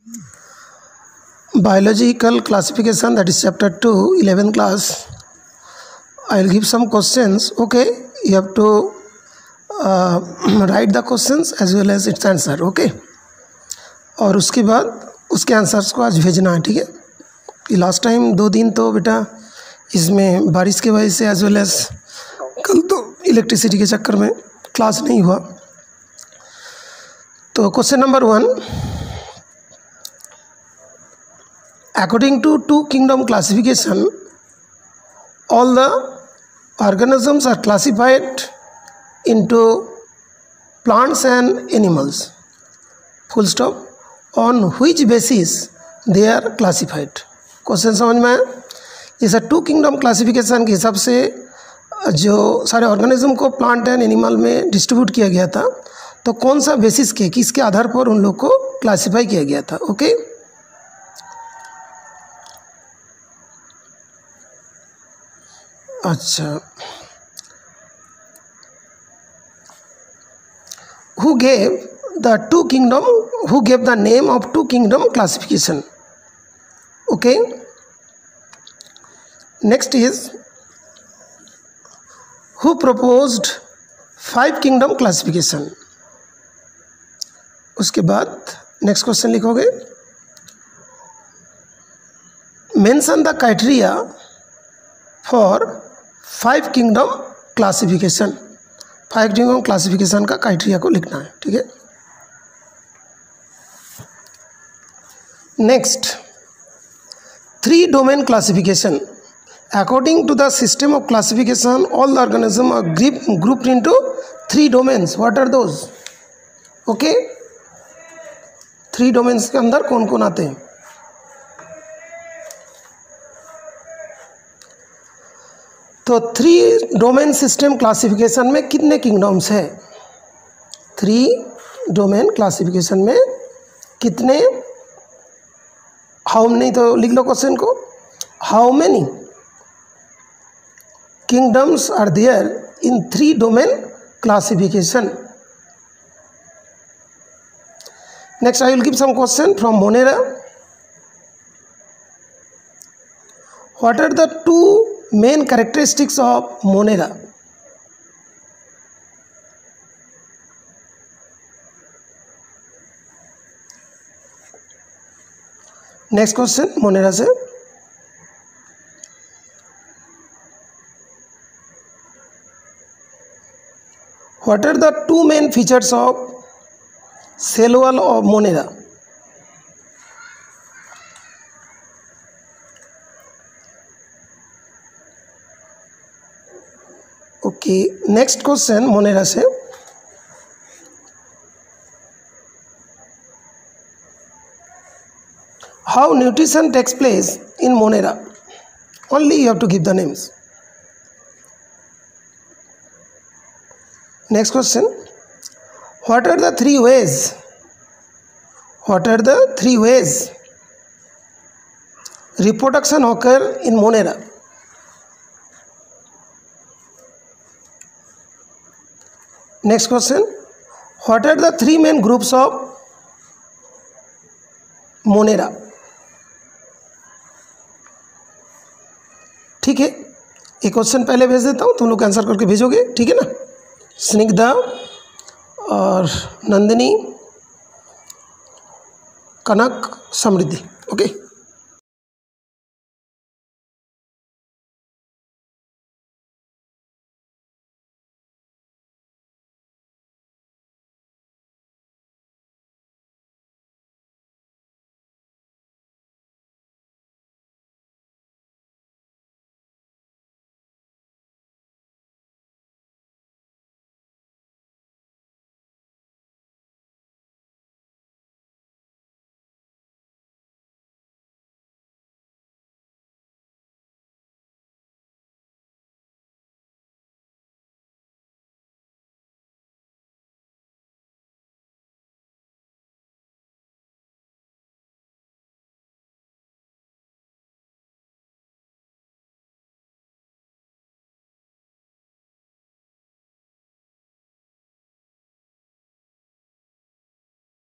Biological classification, that is chapter 2, 11th class. I will give some questions. Okay, you have to write the questions as well as its answer. Okay, और उसके बाद उसके answers को आज भेजना है, ठीक है। कि लास्ट टाइम 2 दिन तो बेटा इसमें बारिश की वजह से एज वेल एज कल तो इलेक्ट्रिसिटी के चक्कर में क्लास नहीं हुआ। तो question number 1, according to two kingdom classification, all the organisms are classified into plants and animals. Full stop. On which basis they are classified? Question समझ में आया। जैसे टू किंगडम क्लासिफिकेशन के हिसाब से जो सारे ऑर्गेनिज्म को प्लांट एंड एनिमल में डिस्ट्रीब्यूट किया गया था, तो कौन सा बेसिस के किसके आधार पर उन लोग को क्लासिफाई किया गया था। ओके, अच्छा, who gave the name of two kingdom classification? Okay, next is who proposed 5 kingdom classification? उसके बाद नेक्स्ट क्वेश्चन लिखोगे, mention the criteria for 5 kingdom classification. 5 kingdom classification का क्राइटेरिया को लिखना है, ठीक है। Next, 3 domain classification. According to the system of classification all the organism are grouped into 3 domains. What are those? Okay, 3 domains के अंदर कौन कौन आते हैं? तो 3 डोमेन सिस्टम क्लासिफिकेशन में कितने किंगडम्स है? 3 डोमेन क्लासिफिकेशन में कितने, हाउ नहीं तो लिख लो क्वेश्चन को, how many kingdoms are there in 3 domain classification? Next, I will give some question from Monera. What are the 2 main characteristics of Monera? Next question, Monera से, what are the 2 main features of cell wall of Monera? Okay, next question Monera से, how nutrition takes place in Monera? Only you have to give the names. Next question, what are the 3 ways? What are the 3 ways reproduction occur in Monera? Next question, what are the 3 main groups of Monera? ठीक है, एक question पहले भेज देता हूँ, तुम लोग answer करके भेजोगे, ठीक है ना। स्निग्धा और नंदिनी, कनक, समृद्धि। ओके।